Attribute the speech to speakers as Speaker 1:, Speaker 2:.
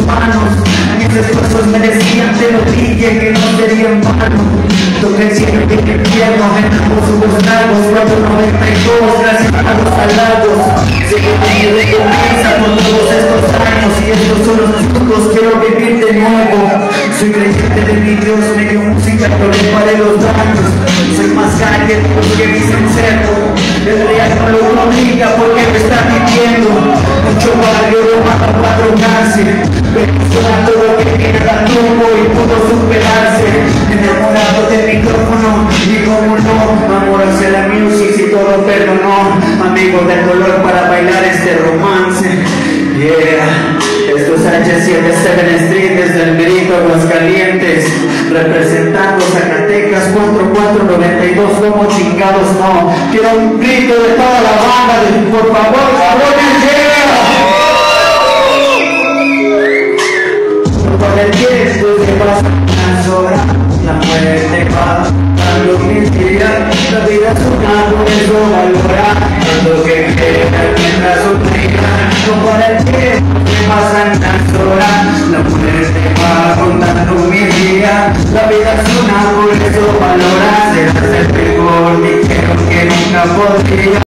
Speaker 1: manos. Mis esfuerzos merecían, te lo dije que no sería en vano. Toqué el cielo y el infierno, ganamos unos lagos, 492, gracias a los halagos. Sé que mi recompensa por todos estos años, y estos son los frutos, quiero vivir de nuevo. Soy creyente de mi Dios, me dio música, pero le paré los daños. Soy más calle porque dicen serlo. El real no lo obliga porque me está viviendo. Mucho barrio romano para drogarse, pero suena todo lo que tiene la rumbo y pudo superarse. Enamorado del micrófono y como no, amor hacia la music y todo perdonó. Amigo del dolor para bailar este romance. Yeah, esto es H77 Street desde el Merito, Aguascalientes, representando Zacatecas 4492, como chingados no. Quiero un grito de toda la banda, por favor, cabrones, yeah. Por el tiempo que pasan las horas, la muerte va dando mis días, la vida es una por eso valora, lo que queda mientras sonría. Por el tiempo que pasan las horas, la muerte va contando mis días, la vida es una por eso valora, serás el mejor, dijeron que nunca podría.